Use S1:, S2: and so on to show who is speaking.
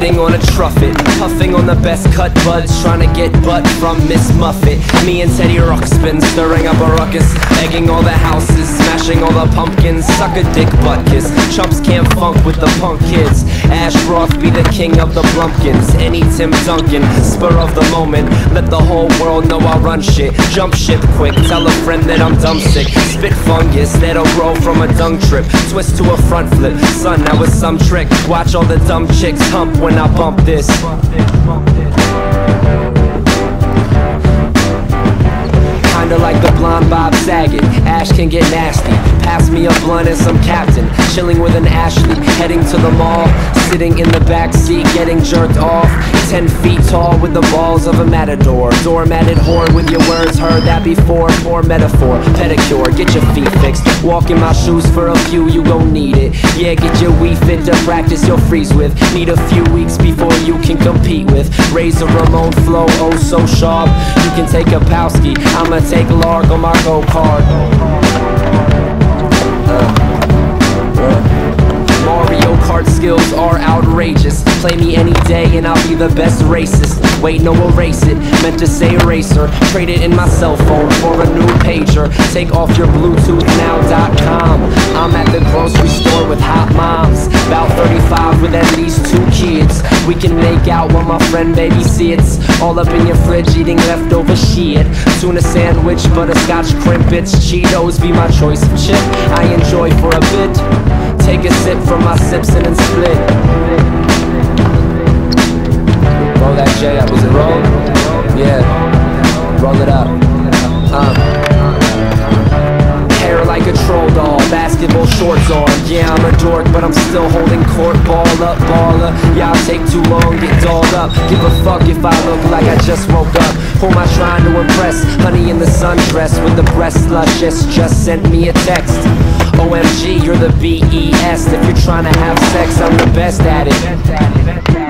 S1: sitting on a truffet, puffing on the best cut buds, trying to get butt from Miss Muffet. Me and Teddy Ruxpin stirring up a ruckus, egging all the houses, smashing all the pumpkins. Suck a dick butt kiss, chumps can't funk with the punk kids. Ash Roth be the king of the Blumpkins. Any Tim Duncan, spur of the moment, let the whole world know I run shit. Jump ship quick, tell a friend that I'm dumb sick. Spit fungus that'll grow from a dung trip, twist to a front flip. Son, that was some trick. Watch all the dumb chicks hump when I bump this. Kinda like the blonde Bob Saget, Ash can get nasty. Pass me a blunt and some Captain, chilling with an Ashley, heading to the mall, sitting in the back seat, getting jerked off. 10 feet tall with the balls of a matador, doormatted whore with your words, heard that before. Poor metaphor, pedicure, get your feet fixed. Walk in my shoes for a few, you gon' need it. Yeah, get your Wii Fit to practice your freeze with. Need a few weeks before you can compete with. Razor Ramon flow, oh so sharp. You can take a Powski, I'ma take Lark on my go-kart. Mario Kart skills are outrageous. Play me any day and I'll be the best racist. Wait, no, erase it, meant to say eraser. Trade it in my cell phone for a new pager. Take off your bluetoothnow.com. I'm at the grocery store with hot moms, about 35 with at least 2 kids. We can make out while my friend babysits. All up in your fridge eating leftover shit. Tuna sandwich, butterscotch crimpets. Cheetos be my choice of chip I enjoy for a bit. Take a sip from my Simpson and split. Roll that J up, is it roll? Yeah, roll it up. Hair like a troll doll, basketball shorts on. Yeah, I'm a dork, but I'm still holding court. Ball up, baller. Yeah, I'll take too long, get dolled up. Give a fuck if I look like I just woke up. Who am I trying to impress? Honey in the sundress with the breast luscious. Just sent me a text. OMG, you're the BES. If you're trying to have sex, I'm the best at it.